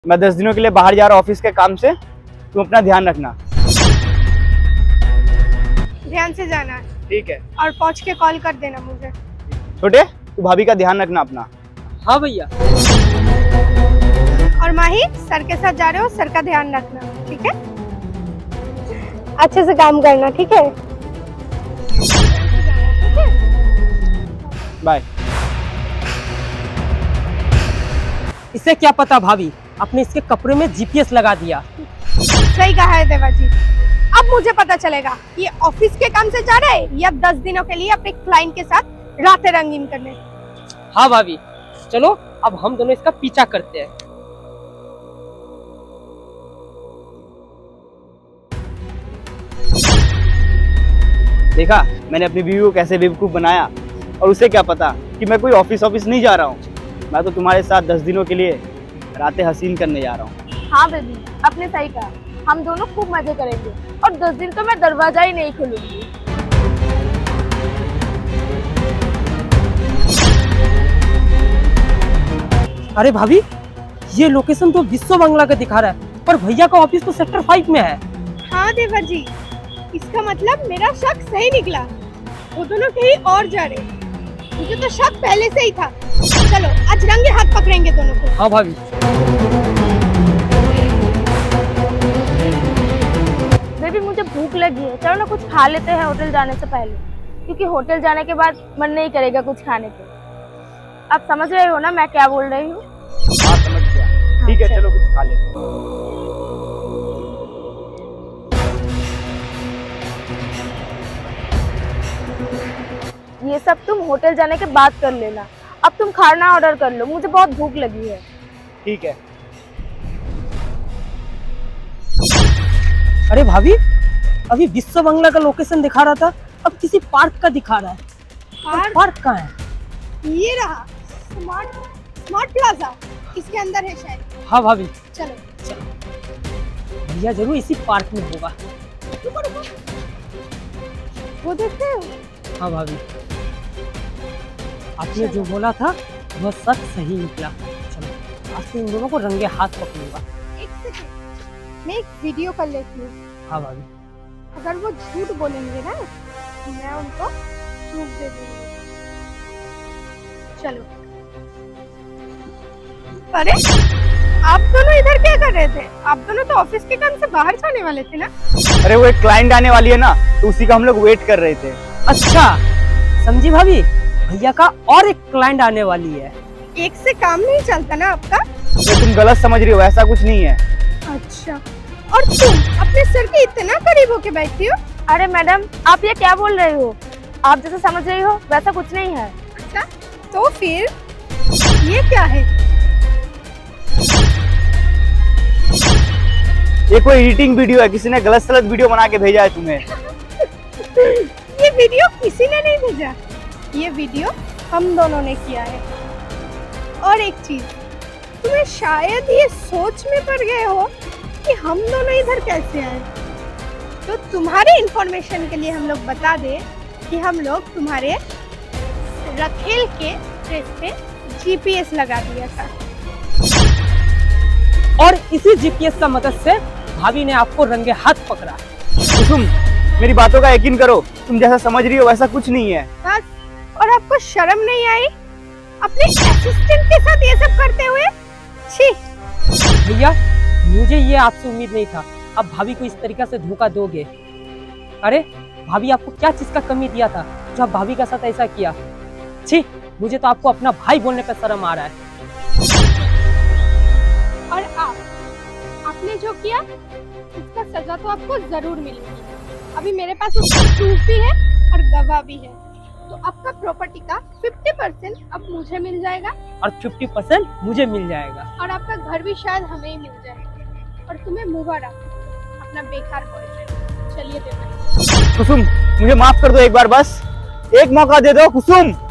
मैं 10 दिनों के लिए बाहर जा रहा हूँ ऑफिस के काम से। तुम अपना ध्यान रखना। ध्यान से जाना है। ठीक है। और पहुँच के कॉल कर देना मुझे। छोटे, तू भाभी का ध्यान रखना अपना। हाँ भैया। और माही, सर के साथ जा रहे हो, सर का ध्यान रखना, ठीक है? अच्छे से काम करना, ठीक है? बाय। इसे क्या पता भाभी, आपने इसके कपड़े में जीपीएस लगा दिया। सही कहा है देवा जी। अब मुझे पता चलेगा ये ऑफिस के काम से जा रहा है या 10 दिनों के लिए अपने क्लाइंट के साथ रातें रंगीन करने। हाँ भाभी, चलो अब हम दोनों इसका पीछा करते हैं। देखा मैंने अपनी बीवी को कैसे बेवकूफ बनाया। और उसे क्या पता कि मैं कोई ऑफिस नहीं जा रहा हूँ। मैं तो तुम्हारे साथ 10 दिनों के लिए रातें हसीन करने जा रहा हूँ। हाँ बेबी, आपने सही कहा, हम दोनों खूब मजे करेंगे और 10 दिन तो मैं दरवाजा ही नहीं खोलूंगी। अरे भाभी, ये लोकेशन तो विश्व बंगला का दिखा रहा है, पर भैया का ऑफिस तो सेक्टर 5 में है। हाँ देवा जी, इसका मतलब मेरा शक सही निकला। वो दोनों कहीं और जा रहे। मुझे तो शक पहले से ही था। चलो आज रंगे हाथ पकड़ेंगे दोनों को। हाँ भाभी। बेबी मुझे भूख लगी है, चलो ना कुछ खा लेते हैं होटल जाने से पहले, क्योंकि होटल जाने के बाद मन नहीं करेगा कुछ खाने को। आप समझ रहे हो ना मैं क्या बोल रही हूँ? हाँ समझ गया। ठीक है, चलो कुछ खा लेते हैं। ये सब तुम होटल जाने के बाद कर लेना। अब तुम खाना ऑर्डर कर लो, मुझे बहुत भूख लगी है। ठीक है। अरे भाभी, अभी विश्व बंगला का लोकेशन दिखा रहा था, अब किसी पार्क का दिखा रहा है। पार्क कहाँ है? ये रहा स्मार्ट प्लाजा, इसके अंदर है शायद। हाँ भाभी। चलो भैया जरूर इसी पार्क में होगा। रुको। वो देखते हो? हाँ भाभी, आपने जो बोला था वह सच सही निकला। चलो आज से इन दोनों को रंगे हाथ पकड़ूंगा। एक सेकंड, मैं एक वीडियो कर लेती हूँ। हाँ भाभी। अगर वो झूठ बोलेंगे ना, मैं उनको प्रूफ दे दूंगी। चलो। अरे आप दोनों इधर क्या कर रहे थे? आप दोनों तो ऑफिस के काम से बाहर जाने वाले थे ना? अरे वो एक क्लाइंट आने वाली है ना, तो उसी का हम लोग वेट कर रहे थे। अच्छा समझी भाभी, भैया का और एक क्लाइंट आने वाली है। एक से काम नहीं चलता ना आपका? तो तुम गलत समझ रही हो, ऐसा कुछ नहीं है। अच्छा, और तुम अपने सर के इतना करीब होके बैठती हो? अरे मैडम, आप ये क्या बोल रही हो? आप जैसा समझ रही हो वैसा कुछ नहीं है। अच्छा, तो फिर ये क्या है? ये कोई एडिटिंग वीडियो है, किसी ने गलत सलत वीडियो बना के भेजा है तुम्हें। ये वीडियो किसी ने नहीं भेजा, ये वीडियो हम दोनों ने किया है। और एक चीज, तुम्हें शायद ये सोच में पड़ गए हो कि हम दोनों इधर कैसे आए। तो तुम्हारे इंफॉर्मेशन के लिए हम लोग बता दें कि हम लोग तुम्हारे रखेल के ड्रेस पे जीपीएस लगा दिया था। और इसी जीपीएस का मदद से भाभी ने आपको रंगे हाथ पकड़ा। कुसुम, मेरी बातों का यकीन करो, तुम जैसा समझ रही हो वैसा कुछ नहीं है। बस, और आपको शर्म नहीं आई अपने असिस्टेंट के साथ ये सब करते हुए? छी। भैया मुझे ये आपसे उम्मीद नहीं था, अब भाभी को इस तरीके से धोखा दोगे। अरे भाभी आपको क्या चीज का कमी दिया था जो आप भाभी के साथ ऐसा किया? छी, मुझे तो आपको अपना भाई बोलने पर शर्म आ रहा है। और आपने जो किया उसका सजा तो आपको जरूर मिलेगी। अभी मेरे पास उसका प्रूफ भी है और गवाह भी है। तो आपका प्रॉपर्टी का 50% अब मुझे मिल जाएगा और 50% मुझे मिल जाएगा। और आपका घर भी शायद हमें ही मिल जाएगा। और तुम्हें मुबारक अपना बेकार बॉयफ्रेंड। चलिए देवा। कुसुम, मुझे माफ कर दो एक बार, बस एक मौका दे दो कुसुम।